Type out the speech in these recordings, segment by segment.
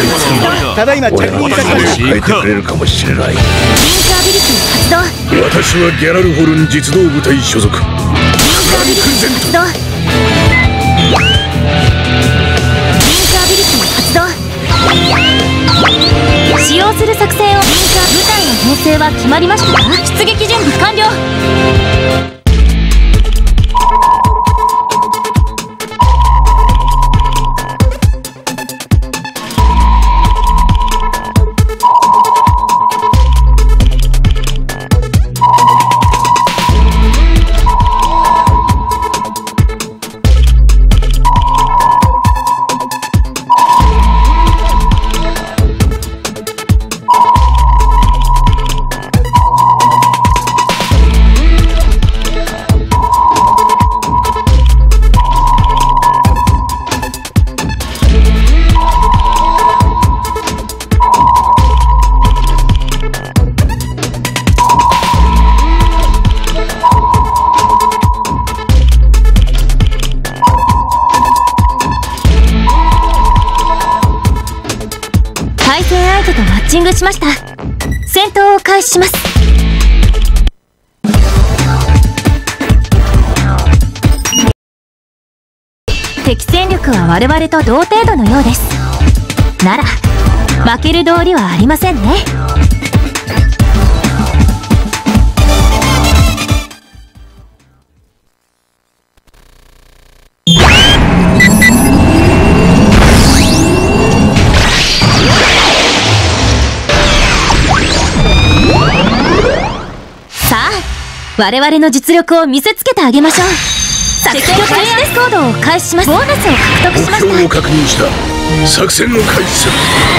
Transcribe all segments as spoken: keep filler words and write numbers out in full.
ただいま着任いたしました。 変えてくれるかもしれない。 リンクアビリティ発動。 私はギャラルホルン実動部隊所属。リンクアビリティ発動。リンクアビリティ発動。使用する作戦を。リンクア部隊の編成は決まりましたか？出撃準備完了。対戦相手とマッチングしました。戦闘を開始します。敵戦力は我々と同程度のようです。なら負ける道理はありませんね。我々の実力を見せつけてあげましょう。作戦開始です。コードを開始します。ボーナスを獲得しました。 目標を確認した。作戦を開始する。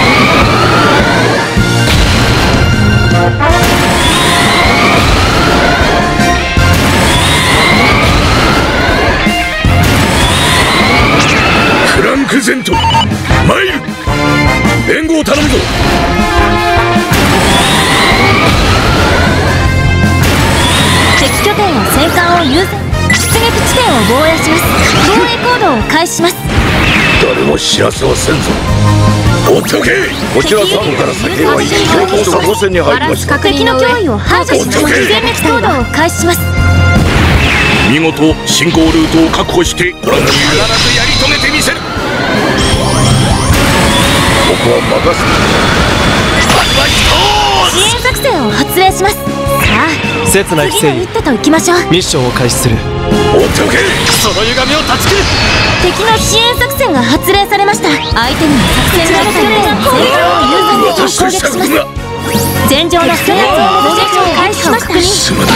フランクゼントマイル援護を頼むぞ。 敵拠点は戦艦を優先。出撃地点を防衛します。防衛行動を開始します。 誰も知らせはせんぞ。ほっとけ。こちらさんから先は一挙と作戦に入りました。 敵の脅威を排除します。全滅行動を開始します。 見事進行ルートを確保して必ずやり遂げてみせる。ここは任せ支援作戦を発令します。さあ切な次の一手と行きましょう。 ミッションを開始する。 ほっとけ。 その歪みを断ち切る。 敵の支援作戦が発令されました。相手には作戦の拠点が戦艦を優先的に攻撃します。戦場の制圧を攻撃を開始しました。 すまない。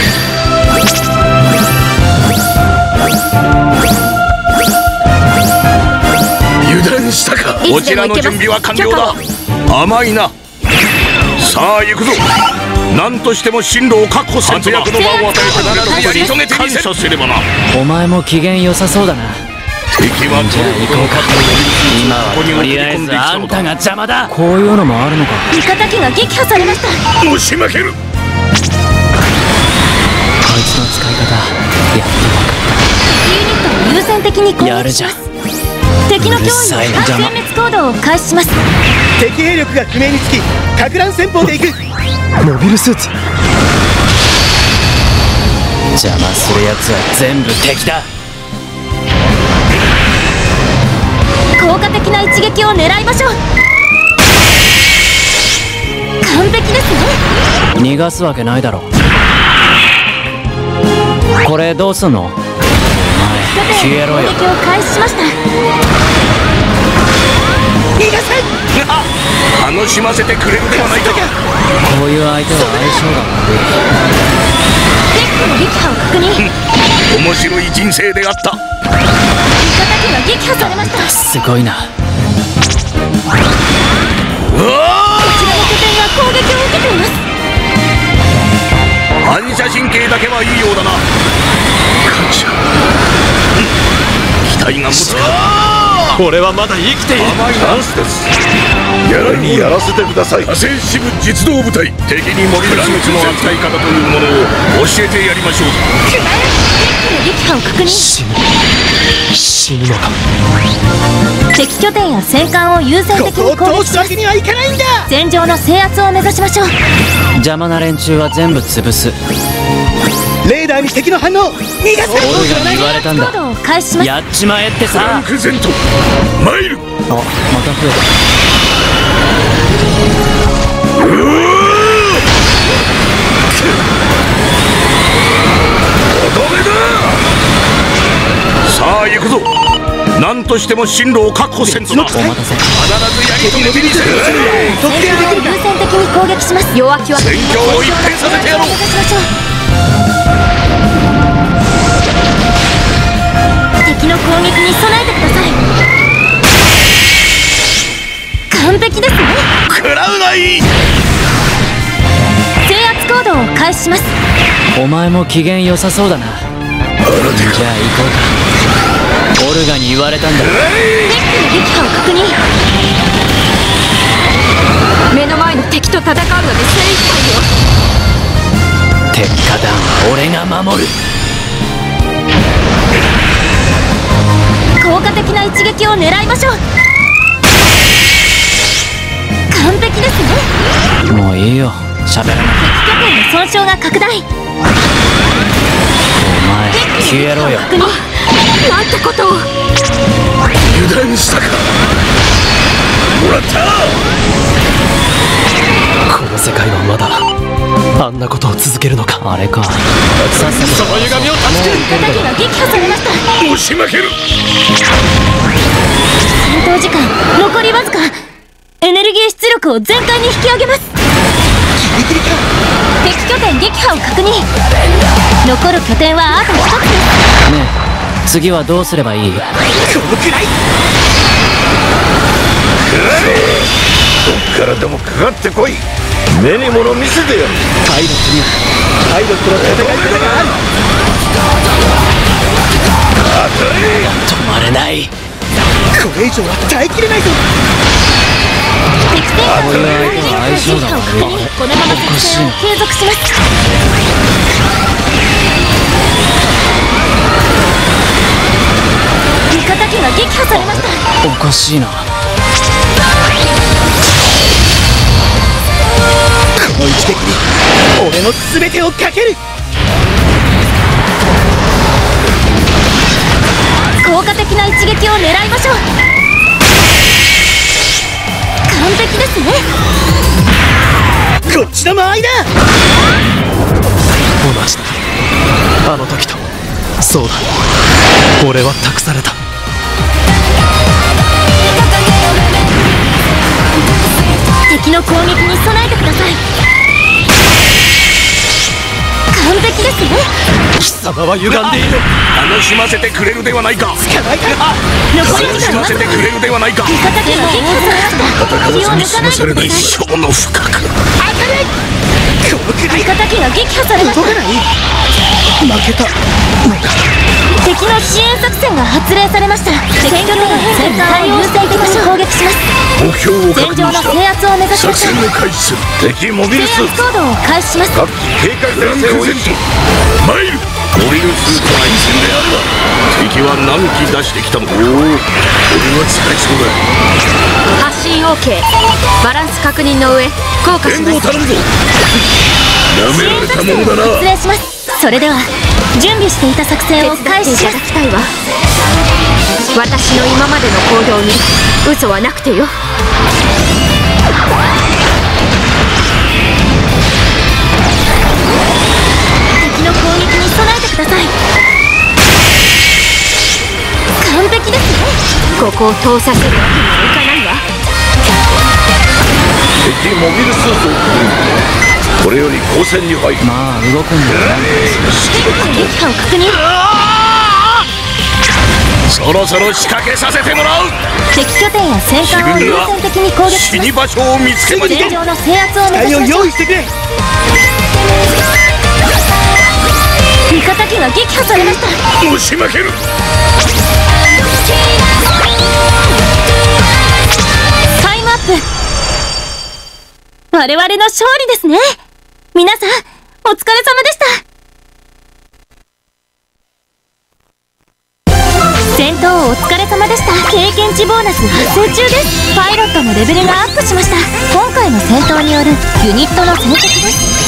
油断したか。こちらの準備は完了だ。甘いな。さあ行くぞ。何としても進路を確保せんとな。活躍の場を与えてならやり遂げてみせる。感謝すればな。 お前も機嫌良さそうだな。 敵はどれほどの覚悟で今はとりあえずあんたが邪魔だ。こういうのもあるのか。 味方機が撃破されました。 押し負ける。 こいつの使い方やっと分かった。 ユニットを優先的に攻やるじゃん。 撃します。敵の脅威を全滅行動を開始します。 敵兵力が不明につきかく乱戦法でいく。 モビルスーツ邪魔するやつは全部敵だ。 効果的な一撃を狙いましょう。完璧ですね。 逃がすわけないだろ。これどうすんの。お前消えろよ。 攻撃を開始しました。 逃がせ。 楽しませてくれるではないか。 こういう相手は相性がデッキの撃破を確認。 面白い人生であった。 味方機が撃破されました。 すごいな。 うわこちらの拠点が攻撃を受けています。 反射神経だけはいいようだな。感謝。期待が持つか。 俺はまだ生きている。 甘いチャンスです。ギャラにやらせてください。火星支部実動部隊。敵にモビルスーツの扱い方というものを教えてやりましょう。 デッキの撃破を確認。 死ぬ死ぬのか。 敵拠点や戦艦を優先的に攻撃します。 にはいかないんだ。 戦場の制圧を目指しましょう。 邪魔な連中は全部潰す。 レーダーに敵の反応。逃がす。 オルガに言われたんだ。 行動を開始します。 やっちまえってフラさ。 ンクゼントマイル。 あ、また増えさあ行くぞ。何としても進路を確保せんとな。お待たせ。 必ずやり遂げてみせる。 戦艦を優先的に攻撃します。弱気は戦況を一変させてやろう。 目指しましょう。敵の攻撃に備えてください。完璧ですね。 食らうがいい。 制圧行動を開始します。 お前も機嫌良さそうだな。じゃあ行こうか。オルガに言われたんだ。 デッキの撃破を確認。目の前の敵と戦うので精一杯よ。 鉄火弾は俺が守る。 効果的な一撃を狙いましょう。完璧ですね。 もういいよ、喋らなくて。 敵拠点の損傷が拡大。 お前消えろよ。 確認。なんてことを。 油断したか。もらった。 この世界はまだあんなことを続けるのか。 あれか。さっさとその歪みを助ける。 敵が撃破されました。 押し負ける。 戦闘時間残りわずか。エネルギー出力を全開に引き上げます。 ギリギリか。 敵拠点撃破を確認。残る拠点はあと一つです。 ねえ、次はどうすればいい？ このくらい。 どっからでもかかってこい。目に物見せてやる。 パイロットにはパイロットの戦い方がある。 止まれない。 これ以上は耐えきれないぞ。 敵戦艦のこういう相手は相性が悪い。 このまま作戦を継続します。味方機が撃破されました。 おかしいな。 この一撃に俺の全てをかける。 効果的な一撃を狙いましょう。完璧ですね。 こっちの間合いだ。同じだ、あの時と。そうだ、俺は託された。 敵の攻撃に備えてください。完璧ですね。 貴様は歪んでいる。 楽しませてくれるではないか。 つかないか。 残り楽しませてくれるではないか。 味方機が撃破されました。気を抜かないでください。 小の深く。 このくらい。 味方機が撃破されました。 動かない。負けた。 敵の支援作戦が発令されました。戦拠点や戦艦を優先的に攻撃します。 目標を確戦場の認した。 制圧を目指しま作しょう。 戦を開始する。敵モビルスーツ制圧行動を開始します。 各機警戒態勢を維持。マイルモビルスーツは一戦であるわ。敵は何機出してきたのか。おお、俺は使いそうだ。 発信 オーケー。バランス確認の上降下し援護ます。 を頼むぞ。なめられたものだな。 発令します。それでは準備していた作戦を開始します。 私の今までの行動に嘘はなくてよ。 敵の攻撃に備えてください。完璧ですね。 ここを通させるわけにはいかないわ。 敵モビルスーツをくぐる。これより交戦に入る。 まあ動くんだよな。 撃破を確認。 そろそろ仕掛けさせてもらう。 敵拠点や戦艦を優先的に攻撃し死にます。 場所を見つけまし戦場の制圧を目機体を指しましょう。 用意してくれ。 味方機が撃破されました。 押し負ける。 タイムアップ。我々の勝利ですね。皆さんお疲れ様でした。 戦闘お疲れ様でした。経験値ボーナス発生中です。パイロットのレベルがアップしました。今回の戦闘によるユニットの戦績です。